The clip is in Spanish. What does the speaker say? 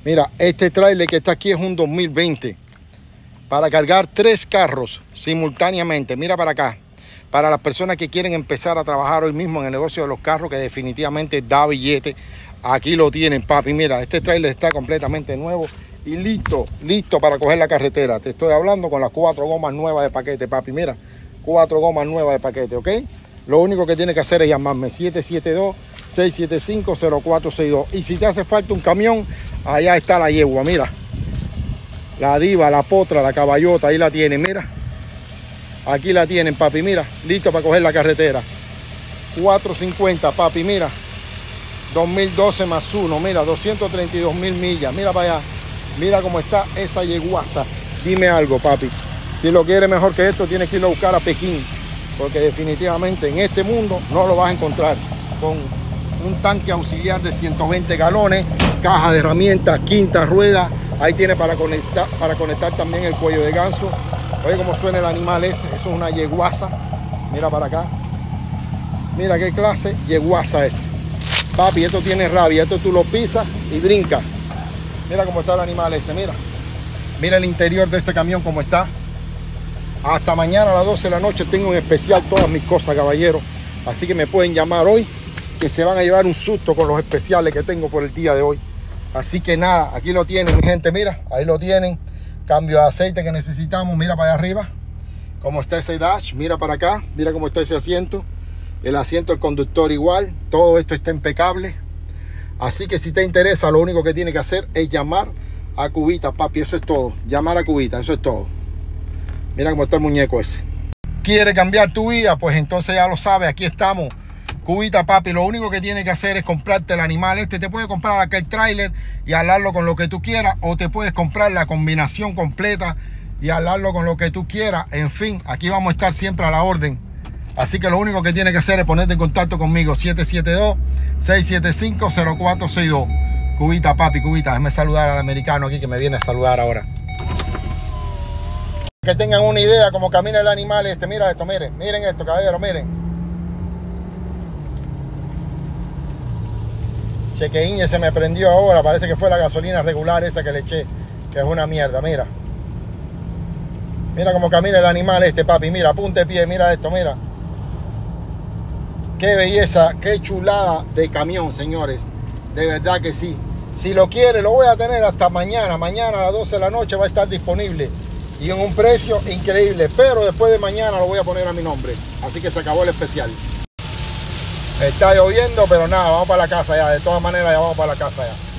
Mira, este tráiler que está aquí es un 2020 para cargar 3 carros simultáneamente. Mira para acá, para las personas que quieren empezar a trabajar hoy mismo en el negocio de los carros, que definitivamente da billete. Aquí lo tienen, papi. Mira, este tráiler está completamente nuevo y listo para coger la carretera. Te estoy hablando con las 4 gomas nuevas de paquete, papi. Mira, 4 gomas nuevas de paquete, ¿ok? Lo único que tienes que hacer es llamarme 772-675-0462. Y si te hace falta un camión, allá está la yegua, mira. La diva, la potra, la caballota, ahí la tienen, mira. Aquí la tienen, papi, mira. Listo para coger la carretera. 450, papi, mira. 2012 más 1, mira, 232,000 millas. Mira para allá. Mira cómo está esa yeguaza. Dime algo, papi. Si lo quieres mejor que esto, tienes que irlo a buscar a Pekín. Porque definitivamente en este mundo no lo vas a encontrar. Con un tanque auxiliar de 120 galones, caja de herramientas, quinta rueda. Ahí tiene para conectar también el cuello de ganso. Oye cómo suena el animal ese. Eso es una yeguaza. Mira para acá. Mira qué clase yeguaza es. Papi, esto tiene rabia. Esto tú lo pisas y brinca. Mira cómo está el animal ese. Mira. Mira el interior de este camión cómo está. Hasta mañana a las 12 de la noche tengo en especial todas mis cosas, caballeros. Así que me pueden llamar hoy, que se van a llevar un susto con los especiales que tengo por el día de hoy. Así que nada, aquí lo tienen, mi gente. Mira, ahí lo tienen. Cambio de aceite que necesitamos. Mira para allá arriba cómo está ese dash. Mira para acá. Mira cómo está ese asiento. El asiento del conductor igual. Todo esto está impecable. Así que si te interesa, lo único que tienes que hacer es llamar a Cubita, papi. Eso es todo. Llamar a Cubita, eso es todo. Mira cómo está el muñeco ese. ¿Quiere cambiar tu vida? Pues entonces ya lo sabes, aquí estamos. Cubita, papi. Lo único que tienes que hacer es comprarte el animal este. Te puedes comprar aquel tráiler y alarlo con lo que tú quieras. O te puedes comprar la combinación completa y alarlo con lo que tú quieras. En fin, aquí vamos a estar siempre a la orden. Así que lo único que tienes que hacer es ponerte en contacto conmigo. 772-675-0462. Cubita, papi, Cubita. Déjame saludar al americano aquí que me viene a saludar ahora. Que tengan una idea cómo camina el animal este. Mira esto, miren. Miren esto, caballero, miren. Chequeín se me prendió ahora. Parece que fue la gasolina regular esa que le eché. Que es una mierda, mira. Mira cómo camina el animal este, papi. Mira, apunte de pie, mira esto, mira. Qué belleza, qué chulada de camión, señores. De verdad que sí. Si lo quiere, lo voy a tener hasta mañana. Mañana a las 12 de la noche va a estar disponible. Y en un precio increíble. Pero después de mañana lo voy a poner a mi nombre. Así que se acabó el especial. Está lloviendo, pero nada, vamos para la casa ya. De todas maneras, ya vamos para la casa ya.